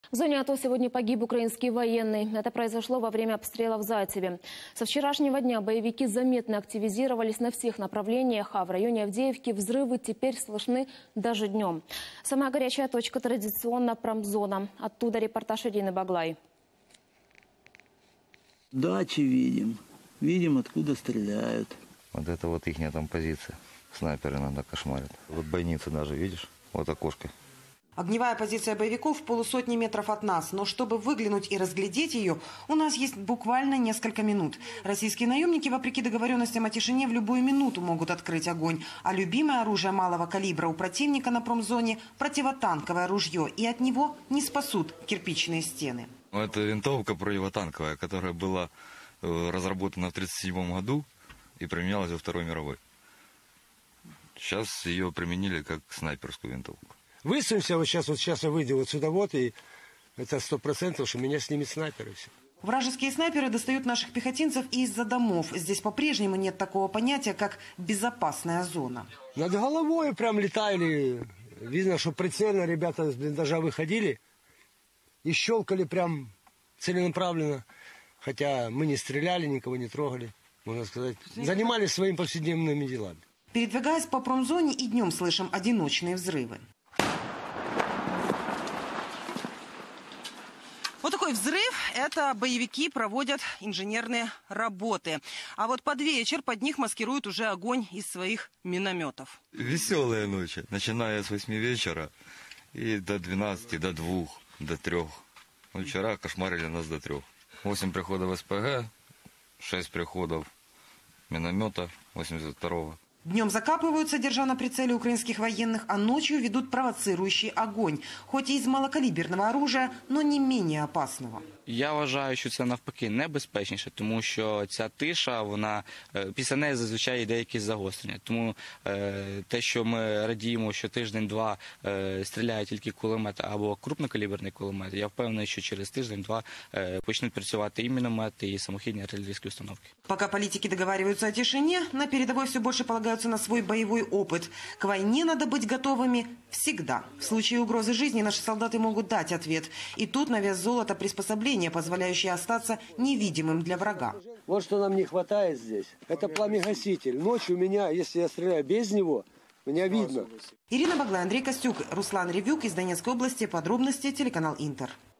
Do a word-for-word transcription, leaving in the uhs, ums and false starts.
В зоне АТО сегодня погиб украинский военный. Это произошло во время обстрела в Зайцеве. Со вчерашнего дня боевики заметно активизировались на всех направлениях, а в районе Авдеевки взрывы теперь слышны даже днем. Самая горячая точка традиционно промзона. Оттуда репортаж Ирины Баглай. Дачи видим. Видим, откуда стреляют. Вот это вот их там позиция. Снайперы иногда кошмарят. Вот бойница даже, видишь? Вот окошко. Огневая позиция боевиков в полусотни метров от нас. Но чтобы выглянуть и разглядеть ее, у нас есть буквально несколько минут. Российские наемники, вопреки договоренностям о тишине, в любую минуту могут открыть огонь. А любимое оружие малого калибра у противника на промзоне – противотанковое ружье. И от него не спасут кирпичные стены. Это винтовка противотанковая, которая была разработана в тридцать седьмом году и применялась во Второй мировой. Сейчас ее применили как снайперскую винтовку. Высунься, вот сейчас, вот сейчас я выйду вот сюда вот, и это сто процентов, что меня снимет снайпер и все. Вражеские снайперы достают наших пехотинцев и из-за домов. Здесь по-прежнему нет такого понятия, как безопасная зона. Над головой прям летали. Видно, что прицельно ребята из блиндажа выходили и щелкали прям целенаправленно. Хотя мы не стреляли, никого не трогали, можно сказать. Занимались своими повседневными делами. Передвигаясь по промзоне, и днем слышим одиночные взрывы. Вот такой взрыв – это боевики проводят инженерные работы. А вот под вечер под них маскируют уже огонь из своих минометов. Веселые ночи, начиная с восьми вечера и до двенадцати, до двух, до трех. Ну, вчера кошмарили нас до трех. Восемь приходов СПГ, шесть приходов миномета восемьдесят второго. Днем закапываются, держа на прицеле украинских военных, а ночью ведут провоцирующий огонь. Хоть и из малокаліберного оружия, но не менее опасного. Я вважаю, що це навпаки небезпечніше, тому що ця тиша, вона після неї зазвичай йде якісь загострення. Тому е, те, що ми радіємо, що тиждень-два е, стріляє тільки кулемет або крупнокаліберний кулемет, я впевнений, що через тиждень-два е, почнуть працювати і міномети, і самохідні артилерійські установки. Пока политики договариваются о тишине, на передовой все больше полагаются на свой боевой опыт. К войне надо быть готовыми всегда. В случае угрозы жизни наши солдаты могут дать ответ. И тут на вес золота приспособление, позволяющее остаться невидимым для врага. Вот что нам не хватает здесь. Это пламегаситель. Ночью меня, если я стреляю без него, меня видно. Ирина Баглай, Андрей Костюк, Руслан Ревюк из Донецкой области. Подробности телеканал Интер.